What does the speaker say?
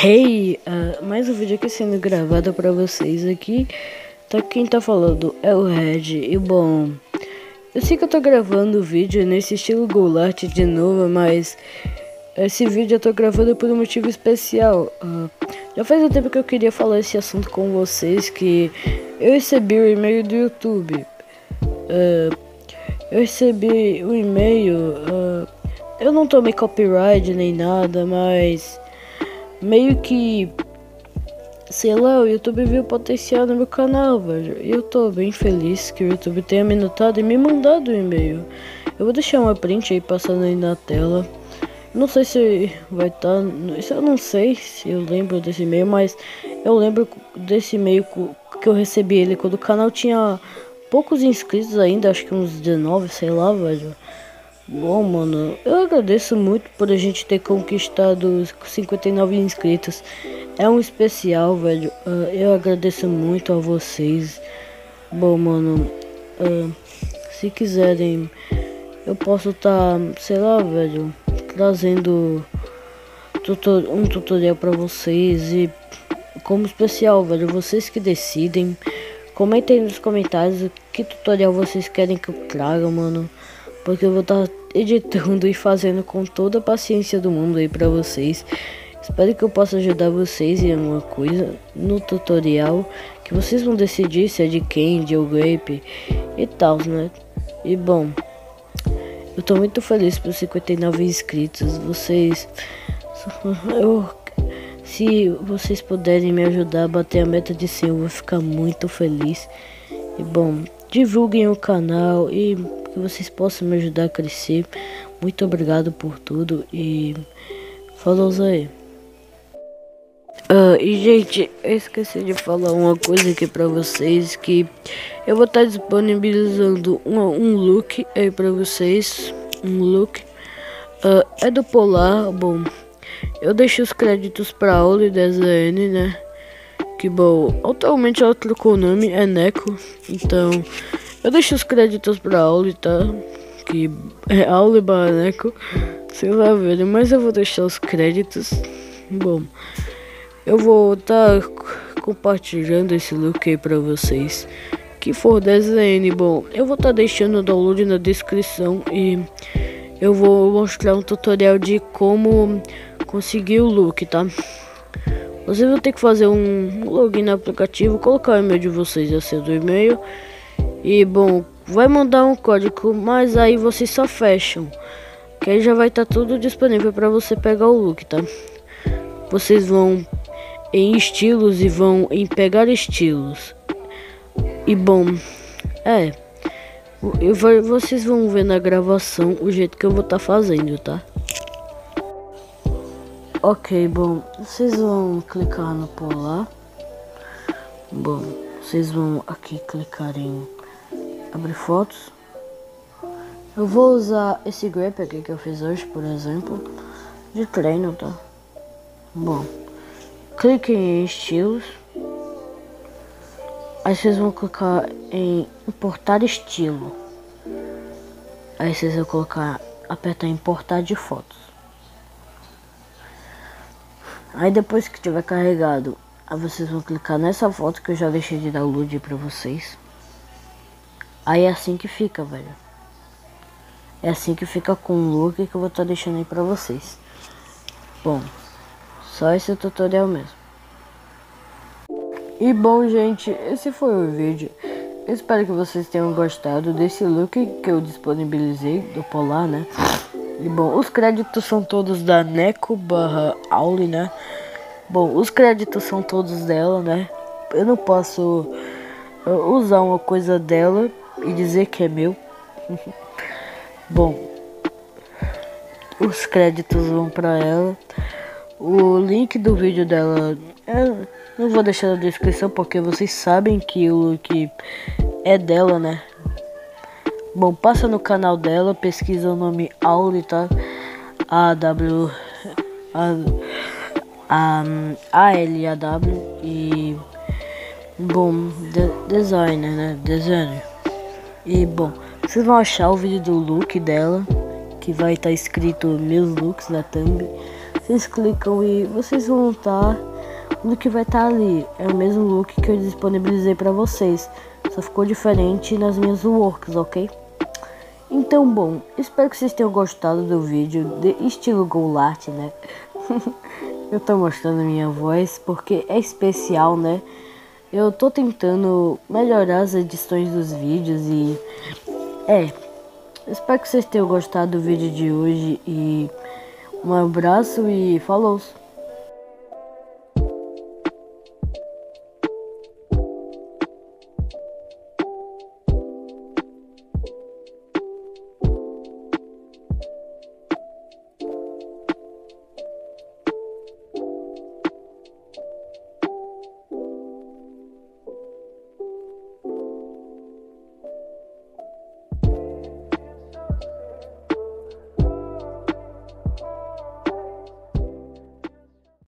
Hey, mais um vídeo aqui sendo gravado pra vocês aqui. Quem tá falando é o Red. E bom, eu sei que eu tô gravando o vídeo nesse estilo Goulart de novo, mas esse vídeo eu tô gravando por um motivo especial. Já faz um tempo que eu queria falar esse assunto com vocês, que eu recebi o e-mail do YouTube. Eu recebi o e-mail, eu não tomei copyright nem nada, mas meio que, sei lá, o YouTube viu potencial no meu canal, velho. E eu tô bem feliz que o YouTube tenha me notado e me mandado o e-mail. Eu vou deixar uma print aí passando aí na tela. Não sei se vai estar, isso eu não sei se eu lembro desse e-mail, mas eu lembro desse e-mail que eu recebi ele quando o canal tinha poucos inscritos ainda, acho que uns 19, sei lá, velho. Bom, mano, eu agradeço muito por a gente ter conquistado 59 inscritos. É um especial, velho. Eu agradeço muito a vocês. Bom, mano, se quiserem, eu posso estar, sei lá, velho, trazendo um tutorial pra vocês. E como especial, velho, vocês que decidem. Comentem nos comentários que tutorial vocês querem que eu traga, mano. Porque eu vou estar editando e fazendo com toda a paciência do mundo aí pra vocês. Espero que eu possa ajudar vocês em alguma coisa no tutorial, que vocês vão decidir se é de Candy ou Grape e tal, né? E bom, eu tô muito feliz por 59 inscritos. Se vocês puderem me ajudar a bater a meta de 100, eu vou ficar muito feliz. E bom, divulguem o canal e que vocês possam me ajudar a crescer. Muito obrigado por tudo e falou aí. E gente, eu esqueci de falar uma coisa aqui pra vocês, que eu vou estar disponibilizando um look aí pra vocês. Um look é do Polar. Bom, eu deixo os créditos pra Oli Design, né? Que bom, atualmente ela trocou o nome, é Neko. Então eu deixo os créditos pra Auli, tá? Que é Auli Neko, sei lá, velho, mas eu vou deixar os créditos. Bom, eu vou estar compartilhando esse look aí pra vocês que for design. Bom, eu vou estar deixando o download na descrição e eu vou mostrar um tutorial de como conseguir o look, tá? Vocês vão ter que fazer um login no aplicativo, colocar o e-mail de vocês, a senha do e-mail. E bom, vai mandar um código, mas aí vocês só fecham, que aí já vai estar tudo disponível para você pegar o look, tá? Vocês vão em estilos e vão em pegar estilos. E bom, vocês vão ver na gravação o jeito que eu vou estar fazendo, tá? Ok, bom, vocês vão clicar no Polar. Bom, vocês vão aqui clicar em abrir fotos. Eu vou usar esse grape aqui que eu fiz hoje, por exemplo, de treino, tá? Bom, cliquem em estilos. Aí vocês vão clicar em importar estilo. Aí vocês vão apertar em importar de fotos. Aí depois que tiver carregado, aí vocês vão clicar nessa foto que eu já deixei de download pra vocês. Aí é assim que fica, velho. É assim que fica com o look que eu vou estar deixando aí pra vocês. Bom, só esse tutorial mesmo. E bom, gente, esse foi o vídeo. Eu espero que vocês tenham gostado desse look que eu disponibilizei do Polar, né? E bom, os créditos são todos da Neko/Auli, né? Bom, os créditos são todos dela, né? Eu não posso usar uma coisa dela e dizer que é meu. Bom, os créditos vão pra ela. O link do vídeo dela eu não vou deixar na descrição, porque vocês sabem que o look é dela, né? Bom, passa no canal dela, pesquisa o nome Auli, tá? A-L-A-W e bom, designer, né? Designer. E bom, vocês vão achar o vídeo do look dela, que vai estar escrito meus looks na thumb. Vocês clicam e vocês vão estar. O look vai estar ali. É o mesmo look que eu disponibilizei para vocês. Só ficou diferente nas minhas works, ok? Então, bom, espero que vocês tenham gostado do vídeo de estilo Golart, né? Eu tô mostrando minha voz porque é especial, né? Eu tô tentando melhorar as edições dos vídeos e... espero que vocês tenham gostado do vídeo de hoje e um abraço e falou!